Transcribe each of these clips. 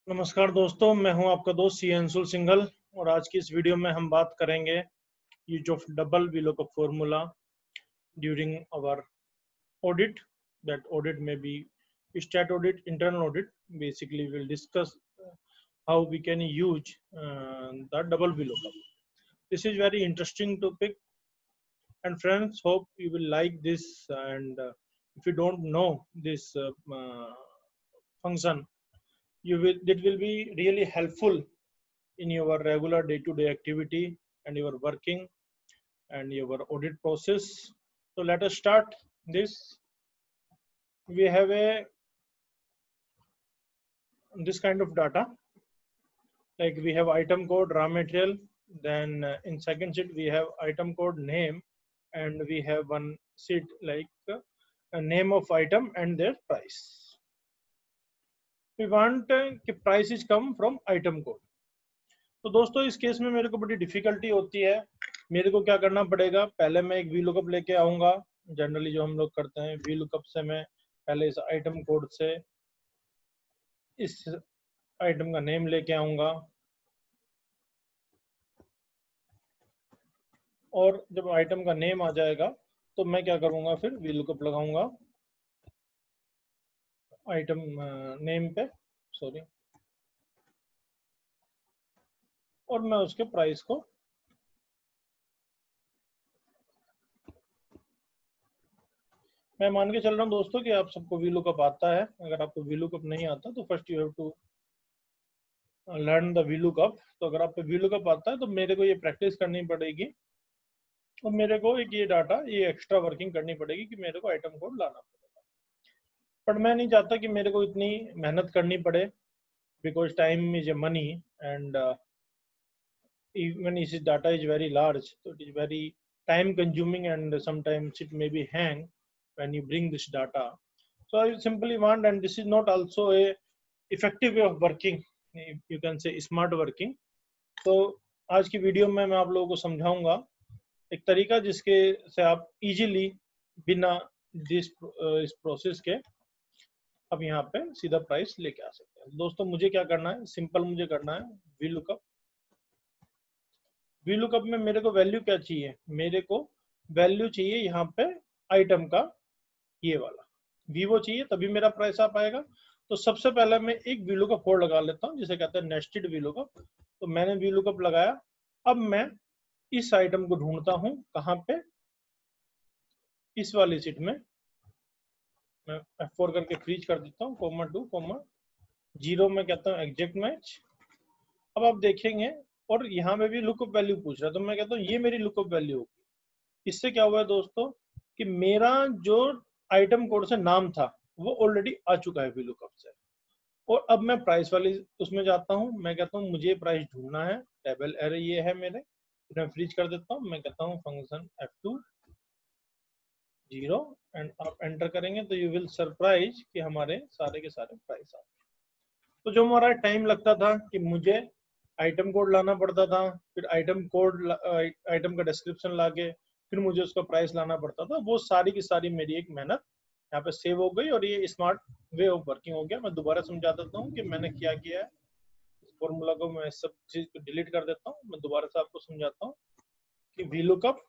नमस्कार दोस्तों, मैं हूं आपका दोस्त सी अंशुल सिंघल और आज की इस वीडियो में हम बात करेंगे use of double VLOOKUP formula during our audit. That audit may be stat audit, internal audit. Basically, we'll discuss how we can use the double VLOOKUP. This is very interesting topic, and friends, hope you will like this. And if you don't know this function, it will be really helpful in your regular day-to-day activity and your working and your audit process. So let us start this. We have this kind of data, like we have item code, raw material, then in second sheet we have item code, name, and we have one sheet like a name of item and their price. We want price is come from item code. तो दोस्तों इस case में मेरे को बड़ी difficulty होती है। मेरे को क्या करना पड़ेगा, पहले मैं एक VLOOKUP लेके आऊंगा। जनरली जो हम लोग करते हैं, VLOOKUP से मैं पहले इस आइटम कोड से इस आइटम का नेम लेके आऊंगा, और जब आइटम का नेम आ जाएगा तो मैं क्या करूंगा, फिर VLOOKUP लगाऊंगा आइटम नेम पे, सॉरी, और मैं उसके प्राइस को मैं मान के चल रहा हूँ दोस्तों कि आप सबको VLOOKUP आता है। अगर आपको VLOOKUP नहीं आता तो first you have to learn the VLOOKUP। तो अगर आपको VLOOKUP आता है तो मेरे को ये प्रैक्टिस करनी पड़ेगी और मेरे को एक ये डाटा, ये एक्स्ट्रा वर्किंग करनी पड़ेगी कि मेरे को आइटम कोड लाना पड़ेगा। पर मैं नहीं चाहता कि मेरे को इतनी मेहनत करनी पड़े, because time is a money and even if data is very large, so it is very time consuming and sometimes it may be hang when you bring this data. So I simply want, and this is not also a effective way of working, you can say smart working. तो आज की video में मैं आप लोगों को समझाऊंगा एक तरीका जिसके से आप इजीली बिना इस प्रोसेस के अब यहाँ पे सीधा प्राइस लेके आ सकते हैं। दोस्तों मुझे क्या करना है, सिंपल मुझे करना है VLOOKUP में मेरे को वैल्यू क्या चाहिए, मेरे को वैल्यू चाहिए यहाँ पे आइटम का ये वाला वीवो चाहिए, तभी मेरा प्राइस आ पाएगा। तो सबसे पहले मैं एक VLOOKUP कोड लगा लेता हूँ जिसे कहते हैं नेस्टेड VLOOKUप। तो मैंने VLOOKUP लगाया। अब मैं इस आइटम को ढूंढता हूँ कहाँ पे, इस वाली शीट में। मैं F4 करके फ्रीज कर देता हूँ, (2,0) में कहता हूँ एग्जैक्ट मैच। अब आप देखेंगे और यहाँ पे भी लुकअप वैल्यू पूछ रहा है, तो मैं कहता हूँ ये मेरी लुकअप वैल्यू होगी। इससे क्या हुआ है दोस्तों कि मेरा जो आइटम कोड से नाम था वो ऑलरेडी आ चुका है VLOOKUP से। और अब मैं प्राइस वाली उसमें जाता हूँ, मैं कहता हूँ मुझे प्राइस ढूंढना है, टेबल एरे ये है मेरे, मैं फ्रीज कर देता हूँ। मैं कहता हूँ फंक्शन F2 0 एंड आप एंटर करेंगे तो यू विल सरप्राइज कि हमारे सारे के सारे प्राइस आ गए। तो जो हमारा टाइम लगता था कि मुझे आइटम कोड लाना पड़ता था, फिर आइटम का डिस्क्रिप्शन लाके फिर मुझे उसका प्राइस लाना पड़ता था, वो सारी की सारी मेरी एक मेहनत यहाँ पे सेव हो गई और ये स्मार्ट वे ऑफ वर्किंग हो गया। मैं दोबारा समझा देता हूँ कि मैंने क्या किया है। इस फॉर्मूला को मैं सब चीज को डिलीट कर देता हूँ। मैं दोबारा से आपको समझाता हूँ कि VLOOKUP,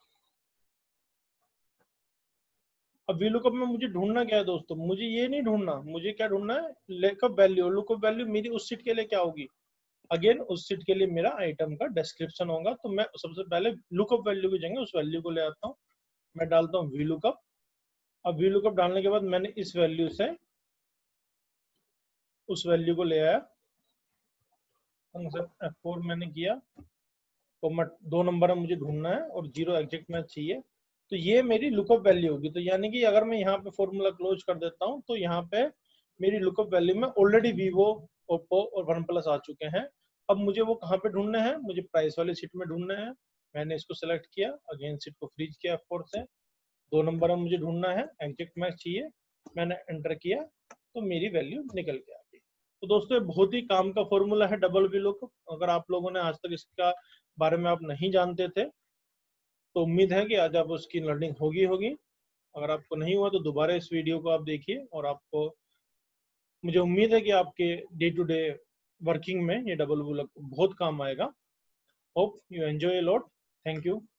अब VLOOKUP में मुझे ढूंढना क्या है दोस्तों, मुझे ये नहीं ढूंढना, मुझे क्या ढूंढना है, लुकअप वैल्यू। लुकअप वैल्यू मेरी उस सीट के लिए क्या होगी, अगेन उस सीट के लिए मेरा आइटम का डिस्क्रिप्शन होगा। तो मैं सबसे पहले लुकअप वैल्यू की जगह उस वैल्यू को ले आता हूँ, मैं डालता हूँ VLOOKUP। अब VLOOKUP डालने के बाद मैंने इस वैल्यू से उस वैल्यू को ले आया, F4 मैंने किया, तो 2 नंबर मुझे ढूंढना है और 0 एग्जैक्ट मैच चाहिए। तो ये मेरी लुकअप वैल्यू होगी। तो यानी कि अगर मैं यहाँ पे फॉर्मूला क्लोज कर देता हूँ तो यहाँ पे मेरी लुकअप वैल्यू में ऑलरेडी वीवो, ओप्पो और OnePlus आ चुके हैं। अब मुझे वो कहाँ पे ढूंढने हैं, मुझे प्राइस वाली सीट में ढूंढने हैं। मैंने इसको सेलेक्ट किया, अगेन सीट को फ्रीज किया F4 से, 2 नंबर मुझे ढूंढना है, एग्जैक्ट मैच चाहिए, मैंने एंटर किया तो मेरी वैल्यू निकल के आ गई। तो दोस्तों बहुत ही काम का फॉर्मूला है डबल VLOOKUP। अगर आप लोगों ने आज तक इसका बारे में आप नहीं जानते थे तो उम्मीद है कि आज आप उसकी लर्निंग होगी। अगर आपको नहीं हुआ तो दोबारा इस वीडियो को आप देखिए और आपको, मुझे उम्मीद है कि आपके डे टू डे वर्किंग में ये डबल बहुत काम आएगा। Hope you enjoy a lot. Thank you.